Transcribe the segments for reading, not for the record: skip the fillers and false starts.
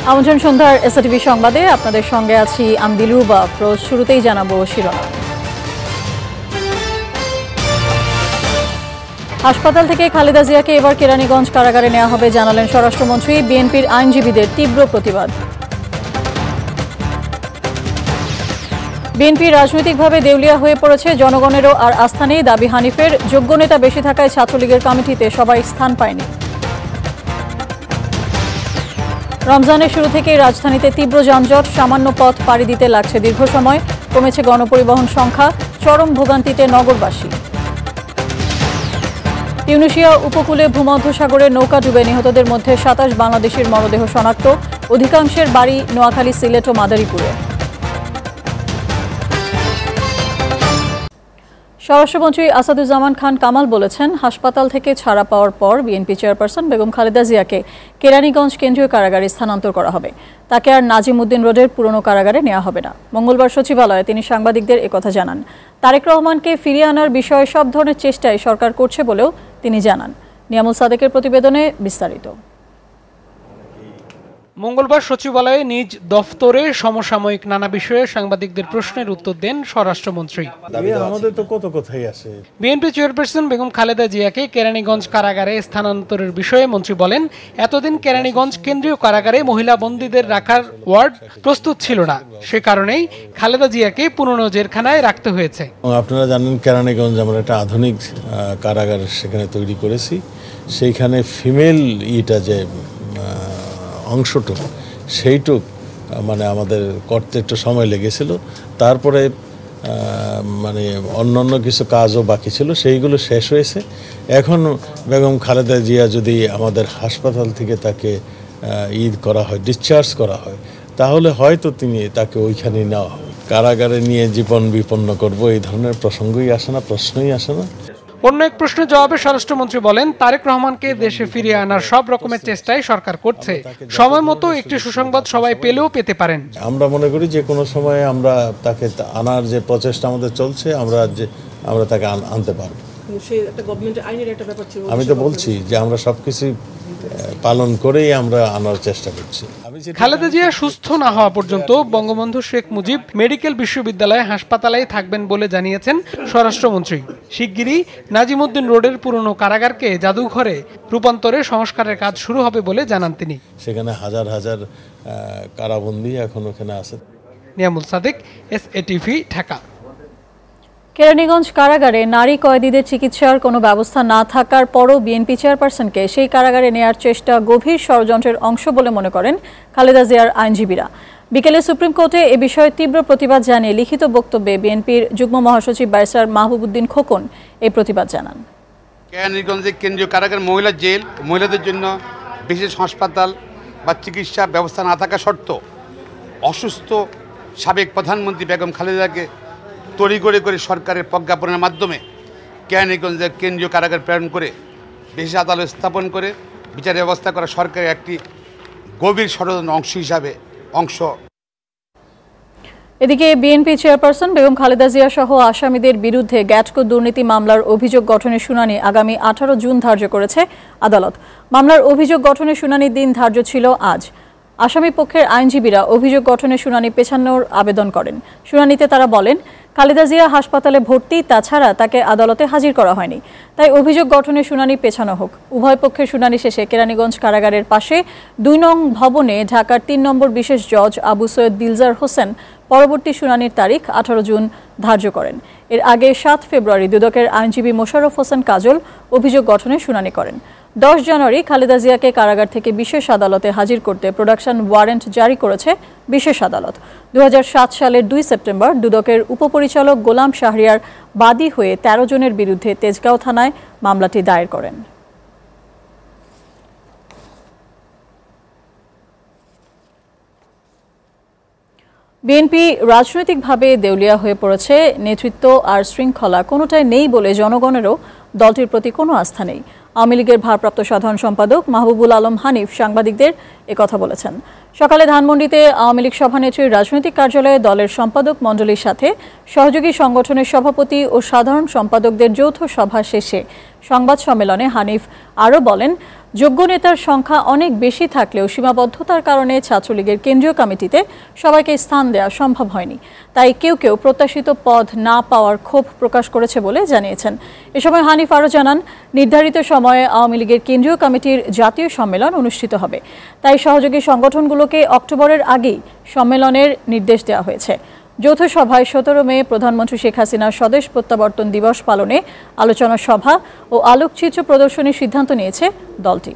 আমন্ত্রণ সন্ধ্যার এসটিভি সংবাদে আপনাদের সঙ্গে আছি আমি দিলরুবা আফরোজ। শুরুতেই জানাবো শিরোনাম। হাসপাতাল থেকে খালেদা জিয়াকে এবার কেরানীগঞ্জ কারাগারে নেওয়া হবে জানালেন স্বরাষ্ট্রমন্ত্রী। বিএনপির আইনজীবীদের তীব্র প্রতিবাদ। বিএনপি রাজনৈতিকভাবে দেউলিয়া হয়ে পড়েছে, জনগণেরও আর আস্থা নেই দাবি হানিফের। যোগ্য নেতা বেশি থাকায় ছাত্রলীগের কমিটিতে সবাই স্থান পায়নি। রমজানের শুরু থেকেই রাজধানীতে তীব্র যানজট, সামান্য পথ পাড়ি দিতে লাগছে দীর্ঘ সময়। কমেছে গণপরিবহন সংখ্যা, চরম ভোগান্তিতে নগরবাসী। তিউনিসিয়া উপকূলে ভূমধ্যসাগরে নৌকা ডুবে নিহতদের মধ্যে ২৭ বাংলাদেশের মরদেহ শনাক্ত। অধিকাংশের বাড়ি নোয়াখালী, সিলেট ও মাদারীপুরে। স্বরাষ্ট্রমন্ত্রী আসাদুজ্জামান খান কামাল বলেছেন, হাসপাতাল থেকে ছাড়া পাওয়ার পর বিএনপি চেয়ারপারসন বেগম খালেদা জিয়াকে কেরানীগঞ্জ কেন্দ্রীয় কারাগারে স্থানান্তর করা হবে। তাকে আর নাজিমউদ্দিন রোডের পুরনো কারাগারে নেওয়া হবে না। মঙ্গলবার সচিবালয়ে তিনি সাংবাদিকদের একথা জানান। তারেক রহমানকে ফিরিয়ে আনার বিষয়ে সব ধরনের চেষ্টাই সরকার করছে বলেও তিনি জানান। নিয়ামুল সাদেকের প্রতিবেদনে বিস্তারিত। মঙ্গলবার সচিবালয়ে নিজ দফতরে সমসাময়িক নানা বিষয়ে সাংবাদিকদের প্রশ্নের উত্তর দেন স্বরাষ্ট্রমন্ত্রী। আমাদের তো কত কথাই আছে। বিএনপি চেয়ারপারসন বেগম খালেদা জিয়াকে কেরানীগঞ্জ কারাগারে স্থানান্তরের বিষয়ে মন্ত্রী বলেন, এতদিন কেরানীগঞ্জ কেন্দ্রীয় কারাগারে মহিলা বন্দীদের রাখার ওয়ার্ড প্রস্তুত ছিল না, সে কারণেই খালেদা জিয়াকে পুরনো জেলখানায় রাখতে হয়েছে। আপনারা জানেন কেরানীগঞ্জ আমরা একটা আধুনিক কারাগার সেখানে তৈরি করেছি। সেইখানে ফিমেল যে অংশটুক সেইটুক মানে আমাদের করতে একটু সময় লেগেছিল। তারপরে মানে অন্যান্য কিছু কাজও বাকি ছিল, সেইগুলো শেষ হয়েছে। এখন বেগম খালেদা জিয়া যদি আমাদের হাসপাতাল থেকে তাকে করা হয়, ডিসচার্জ করা হয়, তাহলে হয়তো তাকে ওইখানে নেওয়া হবে। কারাগারে নিয়ে জীবন বিপন্ন করব এই ধরনের প্রসঙ্গই আসে না, প্রশ্নই আসে না। অন্য এক প্রশ্নের জবাবে স্বরাষ্ট্রমন্ত্রী বলেন, তারেক রহমানকে দেশে ফিরিয়ে আনার সব রকমের চেষ্টাই সরকার করছে। সময় মতো একটি সুসংবাদ সবাই পেলেও পেতে পারেন। আমরা মনে করি যে কোনো সময় আমরা তাকে আনার যে প্রচেষ্টা আমাদের চলছে, আমরা তাকে আনতে পারবো। আমি তো বলছি যে আমরা সবকিছু পালন করেই আমরা আনার চেষ্টা করছি। খালেদা জিয়া সুস্থ না হওয়া পর্যন্ত বঙ্গবন্ধু শেখ মুজিব মেডিকেল বিশ্ববিদ্যালয় হাসপাতালেই থাকবেন বলে জানিয়েছেন স্বরাষ্ট্রমন্ত্রী। শিগগিরই নাজিমউদ্দিন রোডের পুরনো কারাগারকে জাদুঘরে রূপান্তরে সংস্কারের কাজ শুরু হবে বলে জানান তিনি। সেখানে হাজার হাজার কারাবন্দী এখন ওখানে আছে। নিয়ামুল সাদেক, এসএটিভি, ঢাকা। কেরানীগঞ্জ কারাগারে নারী কয়েদিদের চিকিৎসার কোনো ব্যবস্থা না থাকার পরও বিএনপি চেয়ারপারসনকে সেই কারাগারে নেয়ার চেষ্টা গভীর ষড়যন্ত্রের অংশ বলে মনে করেন খালেদা জিয়ার আইনজীবীরা। বিকেলে সুপ্রিম কোর্টে এ বিষয়ে তীব্র প্রতিবাদ জানিয়ে লিখিত বক্তব্যে বিএনপির যুগ্ম মহাসচিব ব্যারিস্টার মাহবুবউদ্দিন খোকন এই প্রতিবাদ জানান। কেরানীগঞ্জের কেন্দ্রীয় কারাগার মহিলা জেল, মহিলাদের জন্য বিশেষ হাসপাতাল বা চিকিৎসা ব্যবস্থা না থাকা সত্ত্বেও অসুস্থ সাবেক প্রধানমন্ত্রী বেগম খালেদাকে তড়িঘড়ি করে সরকারের প্রজ্ঞাপনের মাধ্যমে কেরানীগঞ্জের কেন্দ্রীয় কারাগার প্রেরণ করে বিশেষ আদালত স্থাপন করে বিচার ব্যবস্থা করা সরকারের একটি গভীর ষড়যন্ত্র অংশ। এদিকে বিএনপি চেয়ারপারসন বেগম খালেদা জিয়া সহ আসামিদের বিরুদ্ধে গ্যাটকো দুর্নীতি মামলার অভিযোগ গঠনের শুনানি আগামী 18 জুন ধার্য করেছে আদালত। মামলার অভিযোগ গঠনের শুনানির দিন ধার্য ছিল আজ। আসামি পক্ষের আইনজীবীরা অভিযোগ গঠনের শুনানি পেছানোর আবেদন করেন। শুনানিতে তারা বলেন, খালেদা জিয়া হাসপাতালে ভর্তি, তাছাড়া তাকে আদালতে হাজির করা হয়নি, তাই অভিযোগ গঠনের শুনানি পেছানো হোক। উভয় পক্ষের শুনানি শেষে কেরানীগঞ্জ কারাগারের পাশে ২ নং ভবনে ঢাকার ৩ নম্বর বিশেষ জজ আবু সৈয়দ দিলজার হোসেন পরবর্তী শুনানির তারিখ 18 জুন ধার্য করেন। এর আগে 7 ফেব্রুয়ারি দুদকের আইনজীবী মোশাররফ হোসেন কাজল অভিযোগ গঠনের শুনানি করেন। 10 জানুয়ারি খালেদা জিয়াকে কারাগার থেকে বিশেষ আদালতে হাজির করতে প্রোডাকশন ওয়ারেন্ট জারি করেছে বিশেষ আদালত। 2007 সালের 2 সেপ্টেম্বর দুদকের উপপরিচালক গোলাম শাহরিয়ার বাদী হয়ে 13 জনের বিরুদ্ধে তেজগাঁও থানায় মামলাটি দায়ের করেন। বিএনপি রাজনৈতিকভাবে দেউলিয়া হয়ে পড়েছে, নেতৃত্ব আর শৃঙ্খলা কোনোটাই নেই বলে জনগণেরও দলটির প্রতি কোনো আস্থা নেই। আওয়ামী লীগের ভারপ্রাপ্ত সাধারণ সম্পাদক মাহবুবুল আলম হানিফ সাংবাদিকদের একথা বলেছেন। সকালে ধানমন্ডিতে আওয়ামী লীগ সভানেত্রীর রাজনৈতিক কার্যালয়ে দলের সম্পাদক মণ্ডলীর সাথে সহযোগী সংগঠনের সভাপতি ও সাধারণ সম্পাদকদের যৌথ সভা শেষে সংবাদ সম্মেলনে হানিফ আরও বলেন, যোগ্য নেতার সংখ্যা অনেক বেশি থাকলেও সীমাবদ্ধতার কারণে ছাত্রলীগের কেন্দ্রীয় কমিটিতে সবাইকে স্থান দেওয়া সম্ভব হয়নি। তাই কেউ কেউ প্রত্যাশিত পদ না পাওয়ার ক্ষোভ প্রকাশ করেছে বলে জানিয়েছেন। এ সময় হানিফ আরও জানান, নির্ধারিত সময়ে আওয়ামী লীগের কেন্দ্রীয় কমিটির জাতীয় সম্মেলন অনুষ্ঠিত হবে। তাই সহযোগী সংগঠনগুলোকে অক্টোবরের আগেই সম্মেলনের নির্দেশ দেওয়া হয়েছে। যৌথ সভায় 17 মে প্রধানমন্ত্রী শেখ হাসিনার স্বদেশ প্রত্যাবর্তন দিবস পালনে আলোচনা সভা ও আলোকচিত্র প্রদর্শনীর সিদ্ধান্ত নিয়েছে দলটি।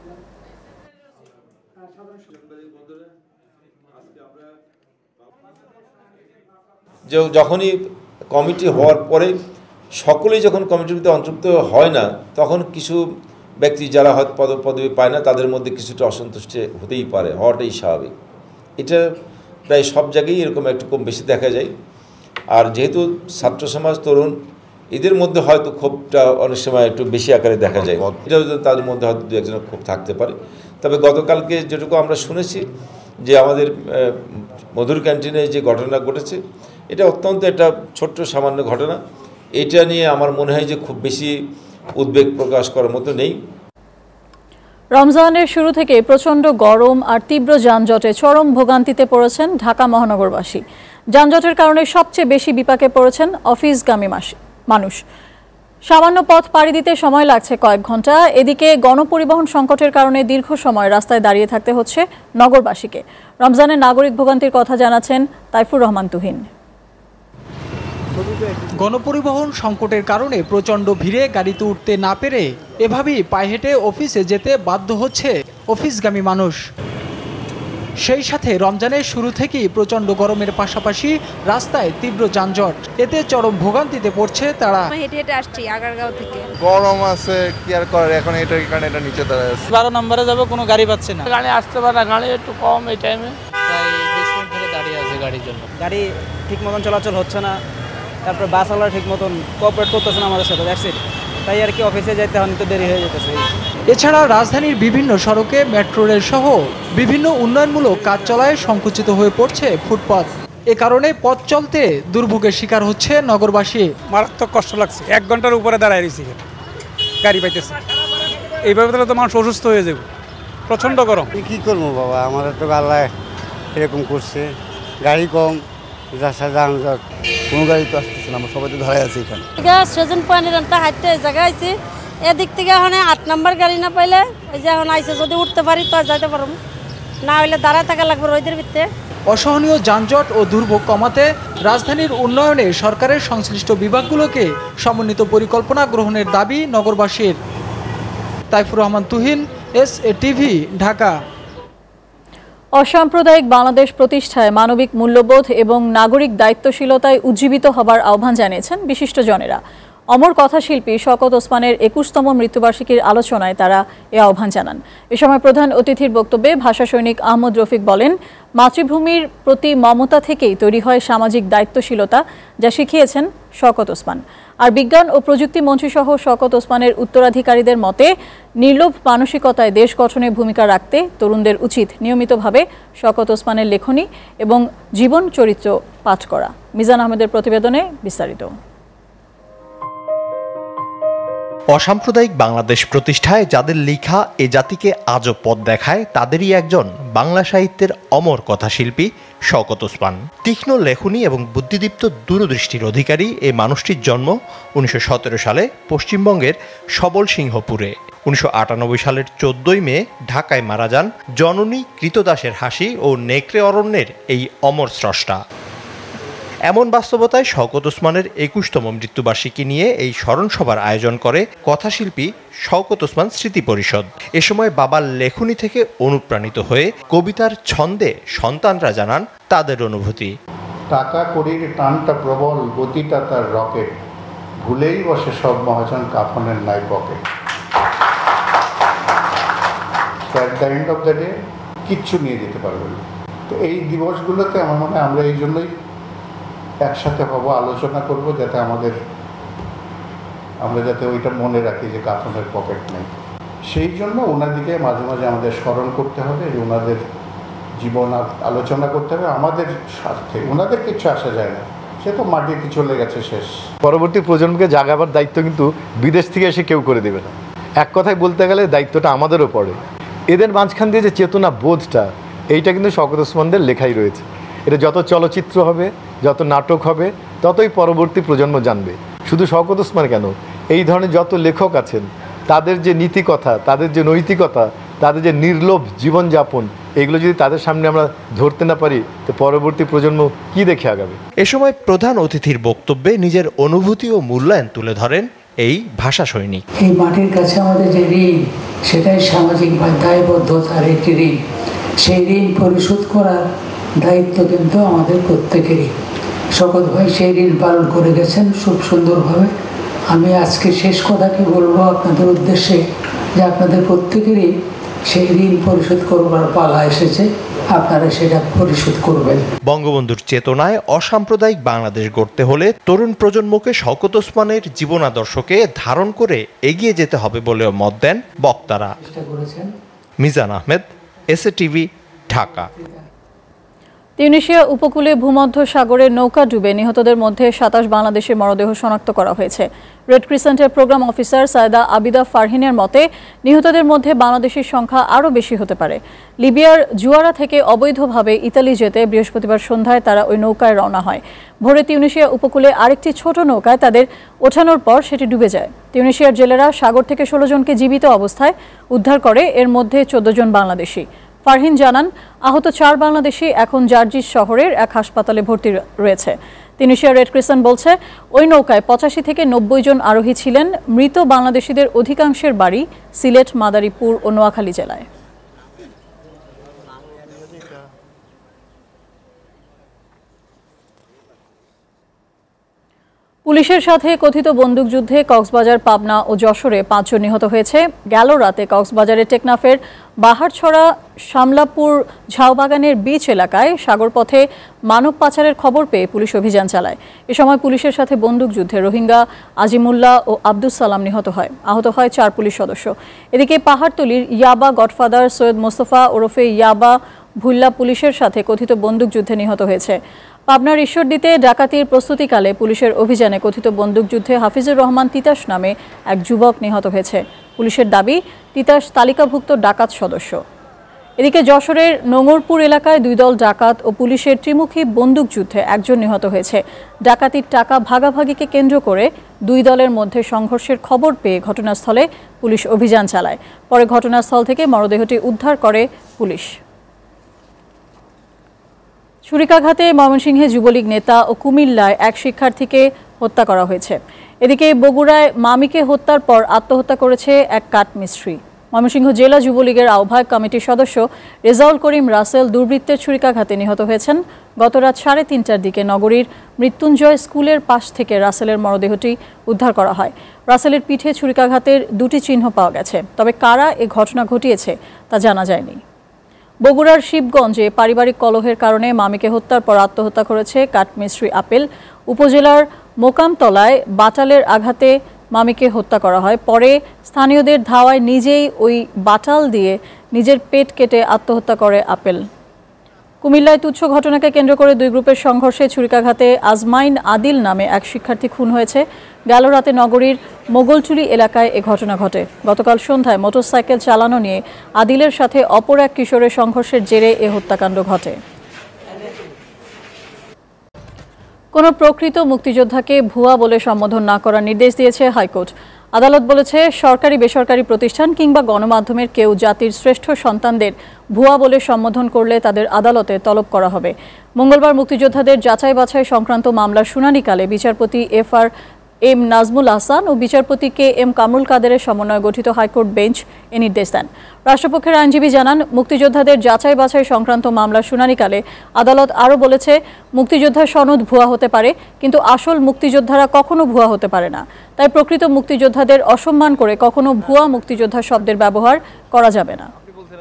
যখনই কমিটি হওয়ার পরে সকলেই যখন কমিটির ভিতরে অন্তর্ভুক্ত হয় না, তখন কিছু ব্যক্তি যারা হয়তো পদবি পায় না, তাদের মধ্যে কিছুটা অসন্তুষ্ট হতেই পারে, হওয়াটাই স্বাভাবিক। এটা প্রায় সব জায়গায় এরকম একটু কম বেশি দেখা যায়। আর যেহেতু ছাত্র সমাজ, তরুণ, এদের মধ্যে হয়তো ক্ষোভটা অনেক সময় একটু বেশি আকারে দেখা যায়। এটা তাদের মধ্যে হয়তো দু একজনের ক্ষোভ থাকতে পারে। তবে গতকালকে যেটুকু আমরা শুনেছি যে আমাদের মধুর ক্যান্টিনে যে ঘটনা ঘটেছে, এটা অত্যন্ত একটা ছোট্ট সামান্য ঘটনা। এটা নিয়ে আমার মনে হয় যে খুব বেশি উদ্বেগ প্রকাশ করার মতো নেই। রমজানের শুরু থেকে প্রচণ্ড গরম আর তীব্র যানজটে চরম ভোগান্তিতে পড়েছেন ঢাকা মহানগরবাসী। যানজটের কারণে সবচেয়ে বেশি বিপাকে পড়েছেন অফিসগামী মানুষ। সামান্য পথ পাড়ি দিতে সময় লাগছে কয়েক ঘন্টা। এদিকে গণপরিবহন সংকটের কারণে দীর্ঘ সময় রাস্তায় দাঁড়িয়ে থাকতে হচ্ছে নগরবাসীকে। রমজানের নাগরিক ভোগান্তির কথা জানাচ্ছেন তাইফুর রহমান তুহিন। গণপরিবহন সংকটের কারণে প্রচণ্ড ভিড়ে গাড়িতে উঠতে না পেরে এভাবেই পায়ে হেঁটে অফিসে যেতে বাধ্য হচ্ছে অফিসগামী মানুষ। সেই সাথে রমজানের শুরু থেকেই প্রচণ্ড গরমের পাশাপাশি রাস্তায় তীব্র যানজট, এতে চরম ভোগান্তিতে পড়ছে তারা। হেঁটে হেঁটে আসছি আগারগাঁও থেকে। গরম আছে, কি আর করার, এখন এটার কারণে এটা নিচে দাঁড়ায় আছে। 12 নম্বরে যাবে, কোনো গাড়ি পাচ্ছে না, গাড়ি আসতে পারে না, গাড়ি একটু কম এই টাইমে। প্রায় 20 মিনিট ধরে দাঁড়িয়ে আছে গাড়ির জন্য। গাড়ি ঠিক মতন চলাচল হচ্ছে না, তারপর বাসওয়ালা ঠিক মতন কোঅপারেট করতেছে না আমাদের সাথে, দ্যাটস ইট। তাই আর কি অফিসে যাইতে তো দেরি হয়ে যেতেছে। এছাড়া রাজধানীর বিভিন্ন সড়কে মেট্রো রেল সহ বিভিন্ন উন্নয়নমূলক কাজ চলায় সংকুচিত হয়ে পড়ছে ফুটপাত। এ কারণে পথ চলতে দুর্ভোগের শিকার হচ্ছে নগরবাসী। মারাত্মক কষ্ট লাগছে, 1 ঘন্টার উপরে দাঁড়ায় রয়েছি, গাড়ি পাইতেছে। এইভাবে তাহলে তো মানুষ অসুস্থ হয়ে যাবে, প্রচণ্ড গরম। কি করবো বাবা, আমাদের তো আল্লাহ এরকম করছে, গাড়ি কম, যানজট, কোনো গাড়ি তো আসতেছে না, আমরা সবাই তো দাঁড়ায় আছি এখানে। সেজন পয়েন্টের হাঁটতে জায়গা আছে, এদিক থেকে এখন 8 নম্বর গাড়ি না পাইলে ওই যে এখন আইসে, যদি উঠতে পারি তো যাইতে পারবো, না হইলে দাঁড়ায় থাকা লাগবে রোদের ভিতরে। অসহনীয় যানজট ও দুর্ভোগ কমাতে রাজধানীর উন্নয়নে সরকারের সংশ্লিষ্ট বিভাগগুলোকে সমন্বিত পরিকল্পনা গ্রহণের দাবি নগরবাসীর। তাইফুর রহমান তুহিন, SATV, ঢাকা। অসাম্প্রদায়িক বাংলাদেশ প্রতিষ্ঠায় মানবিক মূল্যবোধ এবং নাগরিক দায়িত্বশীলতায় উজ্জীবিত হবার আহ্বান জানিয়েছেন বিশিষ্টজনেরা। অমর কথাশিল্পী শওকত ওসমানের 21তম মৃত্যুবার্ষিকীর আলোচনায় তারা এ আহ্বান জানান। এ সময় প্রধান অতিথির বক্তব্যে ভাষা সৈনিক আহমদ রফিক বলেন, মাতৃভূমির প্রতি মমতা থেকেই তৈরি হয় সামাজিক দায়িত্বশীলতা, যা শিখিয়েছেন শওকত ওসমান। আর বিজ্ঞান ও প্রযুক্তি মন্ত্রীসহ শওকত ওসমানের উত্তরাধিকারীদের মতে নির্লোভ মানসিকতায় দেশ গঠনে ভূমিকা রাখতে তরুণদের উচিত নিয়মিতভাবে শওকত ওসমানের লেখনী এবং জীবন চরিত্র পাঠ করা। মিজান আহমেদের প্রতিবেদনে বিস্তারিত। অসাম্প্রদায়িক বাংলাদেশ প্রতিষ্ঠায় যাদের লেখা এ জাতিকে আজও পথ দেখায়, তাদেরই একজন বাংলা সাহিত্যের অমর কথাশিল্পী শওকত ওসমান। তীক্ষ্ণ লেখনী এবং বুদ্ধিদীপ্ত দূরদৃষ্টির অধিকারী এ মানুষটির জন্ম 1917 সালে পশ্চিমবঙ্গের সবলসিংহপুরে। 1998 সালের 14 মে ঢাকায় মারা যান জননী কৃতদাসের হাসি ও নেকড়ে অরণ্যের এই অমর স্রষ্টা। এমন বাস্তবতায় শওকত ওসমানের 21তম মৃত্যুবার্ষিকী নিয়ে এই স্মরণসভার আয়োজন করে কথাশিল্পী শওকত ওসমান স্মৃতি পরিষদ। এ সময় বাবার লেখনী থেকে অনুপ্রাণিত হয়ে কবিতার ছন্দে সন্তানরা জানান তাদের অনুভূতি। টাকা কড়ির টানটা প্রবল, গতিটা তার রকেট, ভুলেই বসে সব মহাজন কাফনের নাই pocket. At the end of the day কিচ্ছু নিয়ে যেতে পারবে না। তো এই দিবসগুলোতে আমার মনে হয় আমরা এই জন্যই একসাথে হব, আলোচনা করব, যাতে আমরা যাতে ওইটা মনে রাখি যে কাফনের পকেট নেই। সেই জন্য ওনাদিকে মাঝে মাঝে আমাদের স্মরণ করতে হবে, ওনাদের জীবন আলোচনা করতে হবে আমাদের স্বার্থে। ওনাদের কিছু আসা যায় না, সে তো মাটিতে চলে গেছে, শেষ। পরবর্তী প্রজন্মকে জাগাবার দায়িত্ব কিন্তু বিদেশ থেকে এসে কেউ করে দেবে না। এক কথায় বলতে গেলে দায়িত্বটা আমাদেরও পড়ে। এদের মাঝখান দিয়ে যে চেতনা বোধটা, এইটা কিন্তু শওকত ওসমানদের লেখাই রয়েছে। এটা যত চলচ্চিত্র হবে, যত নাটক হবে, ততই পরবর্তী প্রজন্ম জানবে। শুধু শওকত ওসমান কেন, এই ধরনের যত লেখক আছেন, তাদের যে নীতিকথা, তাদের যে নৈতিকতা, তাদের যে নির্লোভ জীবনযাপন, এগুলো যদি তাদের সামনে আমরা ধরতে না পারি, তো পরবর্তী প্রজন্ম কি দেখে আগাবে? এ সময় প্রধান অতিথির বক্তব্যে নিজের অনুভূতি ও মূল্যায়ন তুলে ধরেন এই ভাষা সৈনিক। এই মাটির কাছে আমাদের যে ঋণ, সেটাই সামাজিক দায়বদ্ধতার একটি ঋণ। সেই ঋণ পরিশোধ করার দায়িত্ব কিন্তু আমাদের প্রত্যেকেরই। শওকত ভাই সেই ঋণ পালন করে গেছেন খুব সুন্দরভাবে। আমি আজকে শেষ কথাটি বলবো আপনাদের উদ্দেশ্যে যে আপনাদের প্রত্যেকেরই সেই ঋণ পরিশোধ করবার পালা এসেছে, আপনারা সেটা পরিশোধ করবেন। বঙ্গবন্ধুর চেতনায় অসাম্প্রদায়িক বাংলাদেশ গড়তে হলে তরুণ প্রজন্মকে শওকত ওসমানের জীবনাদর্শকে ধারণ করে এগিয়ে যেতে হবে বলেও মত দেন বক্তারা। মিজান আহমেদ, এসএটিভি, ঢাকা। তিউনিসিয়া উপকূলে ভূমধ্য সাগরে নৌকা ডুবে নিহতদের মধ্যে 27 বাংলাদেশের মরদেহ শনাক্ত করা হয়েছে। রেড ক্রিসেন্টের প্রোগ্রাম অফিসার সায়েদা আবিদা ফারহিনের মতে নিহতদের মধ্যে বাংলাদেশের সংখ্যা আরও বেশি হতে পারে। লিবিয়ার জুয়ারা থেকে অবৈধভাবে ইতালি যেতে বৃহস্পতিবার সন্ধ্যায় তারা ওই নৌকায় রওনা হয়। ভোরে তিউনিসিয়া উপকূলে আরেকটি ছোট নৌকায় তাদের ওঠানোর পর সেটি ডুবে যায়। তিউনিসিয়ার জেলেরা সাগর থেকে 16 জনকে জীবিত অবস্থায় উদ্ধার করে, এর মধ্যে 14 জন বাংলাদেশি। ফারহিন জানান, আহত 4 বাংলাদেশি এখন জার্জিস শহরের এক হাসপাতালে ভর্তি রয়েছে। তিউনিসিয়া রেড ক্রিসেন্ট বলছে, ওই নৌকায় 85 থেকে 90 জন আরোহী ছিলেন। মৃত বাংলাদেশিদের অধিকাংশের বাড়ি সিলেট, মাদারীপুর ও নোয়াখালী জেলায়। পুলিশের সাথে কথিত বন্দুকযুদ্ধে কক্সবাজার, পাবনা ও যশোরে 5 জন নিহত হয়েছে। গেল রাতে কক্সবাজারের টেকনাফের বাহারছড়া শামলাপুর ঝাউবাগানের বিচ এলাকায় সাগরপথে মানব পাচারের খবর পেয়ে পুলিশ অভিযান চালায়। এ সময় পুলিশের সাথে বন্দুকযুদ্ধে রোহিঙ্গা আজিমুল্লাহ ও আব্দুস সালাম নিহত হয়। আহত হয় 4 পুলিশ সদস্য। এদিকে পাহাড়তলীর ইয়াবা গডফাদার সৈয়দ মোস্তফা ওরফে ইয়াবা ভুল্লা পুলিশের সাথে কথিত বন্দুকযুদ্ধে নিহত হয়েছে। পাবনার ঈশ্বরদীতে ডাকাতির প্রস্তুতিকালে পুলিশের অভিযানে কথিত বন্দুকযুদ্ধে হাফিজুর রহমান তিতাস নামে এক যুবক নিহত হয়েছে। পুলিশের দাবি, তিতাস তালিকাভুক্ত ডাকাত সদস্য। এদিকে যশোরের নোঙরপুর এলাকায় 2 দল ডাকাত ও পুলিশের ত্রিমুখী বন্দুকযুদ্ধে 1 জন নিহত হয়েছে। ডাকাতির টাকা ভাগাভাগিকে কেন্দ্র করে 2 দলের মধ্যে সংঘর্ষের খবর পেয়ে ঘটনাস্থলে পুলিশ অভিযান চালায়। পরে ঘটনাস্থল থেকে মরদেহটি উদ্ধার করে পুলিশ। ছুরিকাঘাতে ময়মনসিংহে যুবলীগ নেতা ও কুমিল্লায় এক শিক্ষার্থীকে হত্যা করা হয়েছে। এদিকে বগুড়ায় মামিকে হত্যার পর আত্মহত্যা করেছে এক কাঠমিস্ত্রি। ময়মনসিংহ জেলা যুবলীগের আহ্বায়ক কমিটির সদস্য রেজাউল করিম রাসেল দুর্বৃত্তের ছুরিকাঘাতে নিহত হয়েছেন। গতরাত 3:30টার দিকে নগরীর মৃত্যুঞ্জয় স্কুলের পাশ থেকে রাসেলের মরদেহটি উদ্ধার করা হয়। রাসেলের পিঠে ছুরিকাঘাতের 2টি চিহ্ন পাওয়া গেছে, তবে কারা এ ঘটনা ঘটিয়েছে তা জানা যায়নি। বগুড়ার শিবগঞ্জে পারিবারিক কলহের কারণে মামিকে হত্যার পর আত্মহত্যা করেছে কাঠমিস্ত্রি আপেল। উপজেলার মোকামতলায় বাটালের আঘাতে মামিকে হত্যা করা হয়। পরে স্থানীয়দের ধাওয়ায় নিজেই ওই বাটাল দিয়ে নিজের পেট কেটে আত্মহত্যা করে আপেল। কুমিল্লায় তুচ্ছ ঘটনাকে কেন্দ্র করে 2 গ্রুপের সংঘর্ষে ছুরিকাঘাতে আজমাইন আদিল নামে এক শিক্ষার্থী খুন হয়েছে। গেল রাতে নগরীর মোগলচুরি এলাকায় এ ঘটনা ঘটে। গতকাল সন্ধ্যায় মোটরসাইকেল চালানো নিয়ে আদিলের সাথে অপর এক কিশোরের সংঘর্ষের জেরে এ হত্যাকাণ্ড ঘটে। কোনো প্রকৃত মুক্তিযোদ্ধাকে ভুয়া বলে সম্বোধন না করার নির্দেশ দিয়েছে হাইকোর্ট। আদালত বলেছে, সরকারি বেসরকারি প্রতিষ্ঠান কিংবা গণমাধ্যমের কেউ জাতির শ্রেষ্ঠ সন্তানদের ভুয়া বলে সম্বোধন করলে তাদের আদালতে তলব করা হবে। মঙ্গলবার মুক্তিযোদ্ধাদের যাচাই বাছাই সংক্রান্ত মামলার শুনানিকালে বিচারপতি FRM নাজমুল আহসান ও বিচারপতি KM কামরুল কাদেরের সমন্বয়ে গঠিত হাইকোর্ট বেঞ্চ এ নির্দেশ দেন। রাষ্ট্রপক্ষের আইনজীবী জানান, মুক্তিযোদ্ধাদের যাচাই বাছাই সংক্রান্ত মামলার শুনানিকালে আদালত আরও বলেছে, মুক্তিযোদ্ধার সনদ ভুয়া হতে পারে, কিন্তু আসল মুক্তিযোদ্ধারা কখনো ভুয়া হতে পারে না। তাই প্রকৃত মুক্তিযোদ্ধাদের অসম্মান করে কখনো ভুয়া মুক্তিযোদ্ধা শব্দের ব্যবহার করা যাবে না।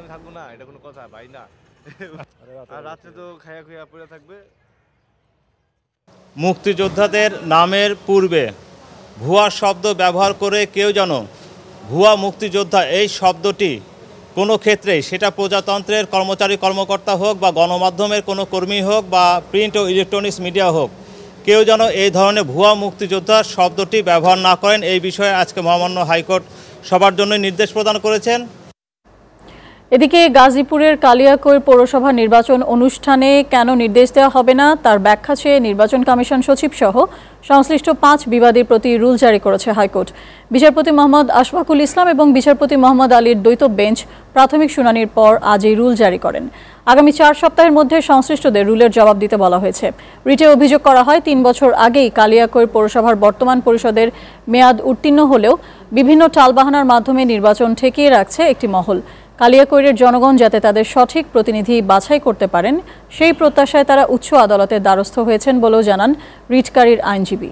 মুক্তিযোদ্ধাদের নামের পূর্বে ভুয়া শব্দ ব্যবহার করে কেউ যেন ভুয়া মুক্তিযোদ্ধা এই শব্দটি কোনো ক্ষেত্রেই, সেটা প্রজাতন্ত্রের কর্মচারী কর্মকর্তা হোক বা গণমাধ্যমের কোনো কর্মী হোক বা প্রিন্ট ও ইলেকট্রনিক্স মিডিয়া হোক, কেউ যেন এই ধরনের ভুয়া মুক্তিযোদ্ধা শব্দটি ব্যবহার না করেন, এই বিষয়ে আজকে মহামান্য হাইকোর্ট সবার জন্য নির্দেশ প্রদান করেছেন। এদিকে গাজীপুরের কালিয়াকৈর পৌরসভা নির্বাচন অনুষ্ঠানে কেন নির্দেশ দেওয়া হবে না তার ব্যাখ্যা চেয়ে নির্বাচন কমিশন সচিব সহ সংশ্লিষ্ট 5 বিবাদীর প্রতি রুল জারি করেছে হাইকোর্ট। বিচারপতি মোহাম্মদ আশফাকুল ইসলাম এবং বিচারপতি মোহাম্মদ আলীর দ্বৈত বেঞ্চ প্রাথমিক শুনানির পর আজ এই রুল জারি করেন। আগামী 4 সপ্তাহের মধ্যে সংশ্লিষ্টদের রুলের জবাব দিতে বলা হয়েছে। রিটে অভিযোগ করা হয় 3 বছর আগেই কালিয়াকৈর পৌরসভার বর্তমান পরিষদের মেয়াদ উত্তীর্ণ হলেও বিভিন্ন টালবাহানার মাধ্যমে নির্বাচন ঠেকিয়ে রাখছে একটি মহল। কালিয়াকৈরের জনগণ যাতে তাদের সঠিক প্রতিনিধি বাছাই করতে পারেন সেই প্রত্যাশায় তারা উচ্চ আদালতের দ্বারস্থ হয়েছেন বলেও জানান রিটকারীর আইনজীবী।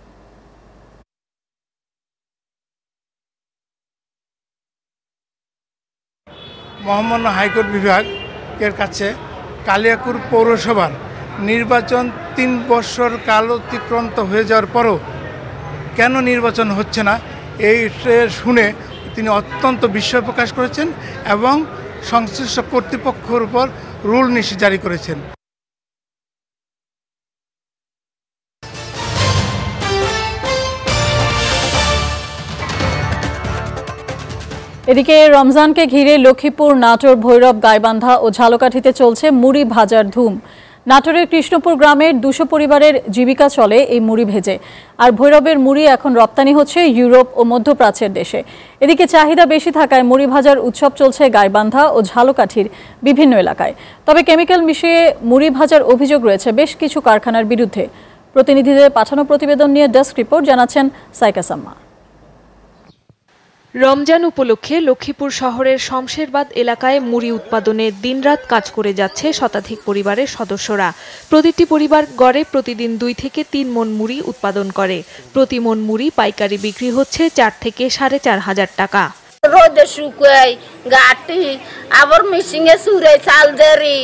মহামান্য হাইকোর্ট বিভাগ এর কাছে কালিয়াকৈর পৌরসভার নির্বাচন 3 বছর কাল অতিক্রান্ত হয়ে যাওয়ার পরও কেন নির্বাচন হচ্ছে না এই শুনে তিনি অত্যন্ত বিস্ময় প্রকাশ করেছেন এবং সংশ্লিষ্ট কর্তৃপক্ষের উপর রুল নিষেধ জারি করেছেন। এদিকে রমজানকে ঘিরে লক্ষ্মীপুর, নাটোর, ভৈরব, গাইবান্ধা ও ঝালকাঠিতে চলছে মুড়ি ভাজার ধুম। নাটোরের কৃষ্ণপুর গ্রামের 200 পরিবারের জীবিকা চলে এই মুড়ি ভেজে, আর ভৈরবের মুড়ি এখন রপ্তানি হচ্ছে ইউরোপ ও মধ্যপ্রাচ্যের দেশে। এদিকে চাহিদা বেশি থাকায় মুড়ি ভাজার উৎসব চলছে গাইবান্ধা ও ঝালকাঠির বিভিন্ন এলাকায়। তবে কেমিক্যাল মিশিয়ে মুড়ি ভাজার অভিযোগ রয়েছে বেশ কিছু কারখানার বিরুদ্ধে। প্রতিনিধিদের পাঠানো প্রতিবেদন নিয়ে ডেস্ক রিপোর্ট জানাচ্ছেন সাইকা সাম্মা। রমজান উপলক্ষে লক্ষ্মীপুর শহরের শমশেরবাদ এলাকায় মুড়ি উৎপাদনে দিনরাত কাজ করে যাচ্ছে শতাধিক পরিবারের সদস্যরা। প্রতিটি পরিবার গড়ে প্রতিদিন 2 থেকে 3 মণ মুড়ি উৎপাদন করে। প্রতি মণ মুড়ি পাইকারি বিক্রি হচ্ছে 4 থেকে 4,500 টাকা। রোদে শুকাই গাটি আবার মিশিংয়ে সুরে চাল দেরি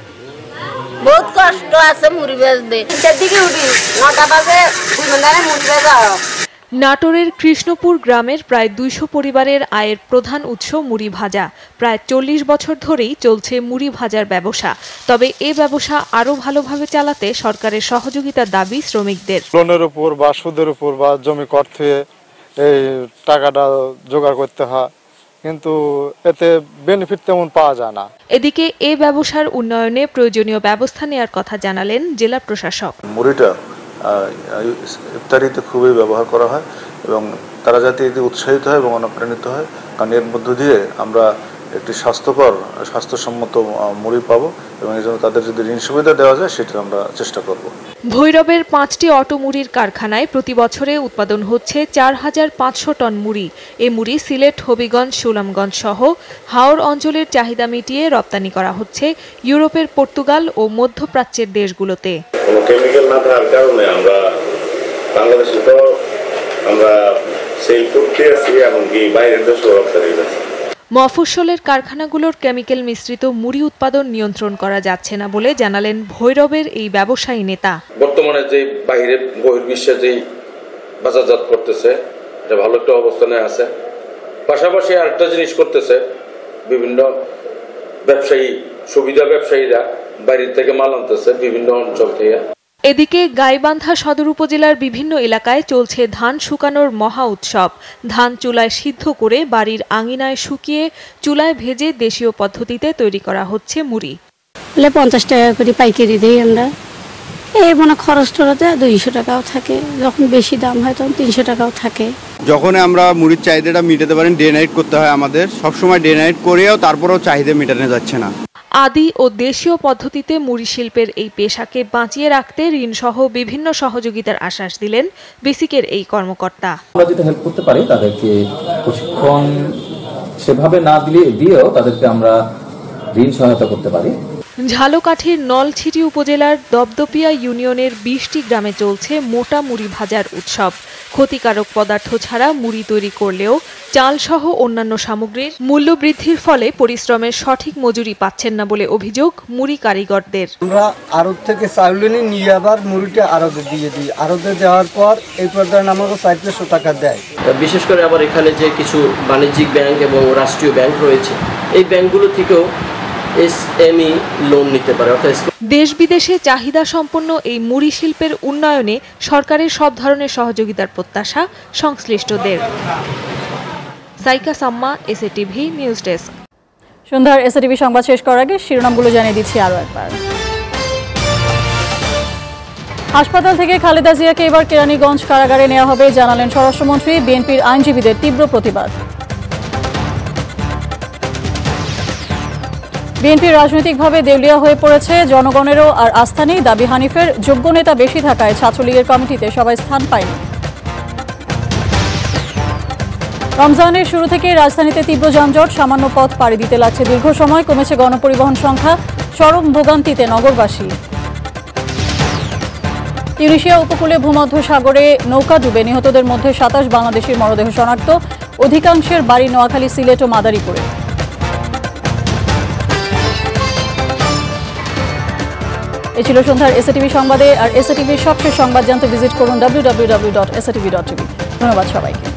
বহুত কষ্ট আছে মুড়ি বেচতে। দিকে উঠি 9টা বাজে মুড়ি বেচা। নাটোরের কৃষ্ণপুর গ্রামের প্রায় 200 পরিবারের আয়ের প্রধান উৎস মুড়ি ভাজা। প্রায় 40 বছর ধরেই চলছে মুড়ি ভাজার ব্যবসা। তবে এই ব্যবসা আরও ভালোভাবে চালাতে সরকারের সহযোগিতার দাবি শ্রমিকদের। লোনের উপর বা সুদের উপর বা জমি কর থেকে এই টাকাটা জোগাড় করতে হয়, কিন্তু এতে বেনিফিট তেমন পাওয়া যায় না। এদিকে এই ব্যবসার উন্নয়নে প্রয়োজনীয় ব্যবস্থা নেওয়ার কথা জানালেন জেলা প্রশাসক। মুড়িটা ইফতারিতে খুবই ব্যবহার করা হয় এবং তারা যাতে এতে উৎসাহিত হয় এবং অনুপ্রাণিত হয়, কারণ এর মধ্য দিয়ে আমরা একটি স্বাস্থ্যসম্মত মুড়ি পাবো এবং এই জন্য তাদের যদি ঋণ সুবিধা দেওয়া যায় সেটা আমরা চেষ্টা করব। ভৈরবের 5টি অটো মুড়ির কারখানায় প্রতি বছরে উৎপাদন হচ্ছে 4,500 টন মুড়ি। এই মুড়ি সিলেট, হবিগঞ্জ, সুনামগঞ্জ সহ হাওর অঞ্চলের চাহিদা মিটিয়ে রপ্তানি করা হচ্ছে ইউরোপের পর্তুগাল ও মধ্যপ্রাচ্যের দেশগুলোতে। কোনো কেমিক্যাল না থাকার কারণে আমরা বাংলাদেশে তো আমরা সেল করতে আছি, এমনকি বাইরের দেশেও রপ্তানি করছি। মফস্বলের কারখানাগুলোর কেমিক্যাল মিশ্রিত মুড়ি উৎপাদন নিয়ন্ত্রণ করা যাচ্ছে না বলে জানালেন ভৈরবের এই ব্যবসায়ী নেতা। বর্তমানে যে বাইরে বহির্বিশ্বে যেই বাজারজাত করতেছে এটা ভালো একটা অবস্থানে আছে। পাশাপাশি আরেকটা জিনিস করতেছে, বিভিন্ন ব্যবসায়ী সুবিধা ব্যবসায়ীরা বাইরে থেকে মাল আনতেছে বিভিন্ন অঞ্চল থেকে। এদিকে গাইবান্ধা সদর উপজেলার বিভিন্ন এলাকায় চলছে ধান শুকানোর মহা উৎসব। ধান চুলায় সিদ্ধ করে বাড়ির আঙিনায় শুকিয়ে চুলায় ভেজে দেশীয় পদ্ধতিতে তৈরি করা হচ্ছে মুড়ি। 50 টাকা করে পাইকারি দিই আমরা। এই মানে খরচ টরাতে 200 টাকাও থাকে, যখন বেশি দাম হয় তখন 300 টাকাও থাকে। যখন আমরা মুড়ির চাহিদাটা মেটাতে পারেন, ডে নাইট করতে হয় আমাদের, সবসময় ডে নাইট করেও তারপরেও চাহিদা মেটানো যাচ্ছে না। আদি ও দেশীয় পদ্ধতিতে মুড়ি শিল্পের এই পেশাকে বাঁচিয়ে রাখতে ঋণসহ বিভিন্ন সহযোগিতার আশ্বাস দিলেন বেসিকের এই কর্মকর্তা। আমরা যেটা হেল্প করতে পারি তাদেরকে প্রশিক্ষণ সেভাবে না দিয়েও তাদেরকে আমরা ঋণ সহায়তা করতে পারি। ঝালকাঠির নলছিটি উপজেলার দপদপিয়া ইউনিয়নের 20টি গ্রামে চলছে মোটা মুড়ি ভাজার উৎসব। ক্ষতিকারক পদার্থ ছাড়া মুড়ি তৈরি করলেও চাল সহ অন্যান্য সামগ্রীর মূল্য বৃদ্ধির ফলে পরিশ্রমের সঠিক মজুরি পাচ্ছেন না বলে অভিযোগ মুড়ি কারিগরদের। আমরা আড়ত থেকে চাউল নিয়ে আবার মুড়িটা আড়তে দিয়ে দিই, আড়তে দেওয়ার পর এই পর্যায়ে আমাকে 400 টাকা দেয়। বিশেষ করে আবার এখানে যে কিছু বাণিজ্যিক ব্যাংক এবং রাষ্ট্রীয় ব্যাংক রয়েছে, এই ব্যাংকগুলো থেকেও এসএমই লোন নিতে পারে। অর্থাৎ দেশ বিদেশে চাহিদা সম্পন্ন এই মুড়ি শিল্পের উন্নয়নে সরকারের সব ধরনের সহযোগিতার প্রত্যাশা সংশ্লিষ্টদের। Saika Samma, SATV news desk. সন্ধ্যার এসএটিভি সংবাদ শেষ করার আগে শিরোনামগুলো জানিয়ে দিচ্ছি আরও একবার। হাসপাতাল থেকে খালেদা জিয়াকে এবার কেরানীগঞ্জ কারাগারে নেওয়া হবে জানালেন স্বরাষ্ট্রমন্ত্রী। বিএনপির আইনজীবীদের তীব্র প্রতিবাদ। বিএনপি রাজনৈতিকভাবে দেউলিয়া হয়ে পড়েছে, জনগণেরও আর আস্থা নেই দাবি হানিফের। যোগ্য নেতা বেশি থাকায় ছাত্রলীগের কমিটিতে সবাই স্থান পায়নি। রমজানের শুরু থেকে রাজধানীতে তীব্র যানজট, সামান্য পথ পাড়ি দিতে লাগছে দীর্ঘ সময়। কমেছে গণপরিবহন সংখ্যা, চরম ভোগান্তিতে নগরবাসী। তিউনিসিয়া উপকূলে ভূমধ্য সাগরে নৌকা ডুবে নিহতদের মধ্যে 27 বাংলাদেশির মরদেহ শনাক্ত। অধিকাংশের বাড়ি নোয়াখালী, সিলেট ও মাদারীপুরে। এই ছিল সন্ধ্যার এসএটিভি সংবাদে। আর এসএটিভির সবশেষ সংবাদ জানতে ভিজিট করুন www.satv.tv। ধন্যবাদ সবাইকে।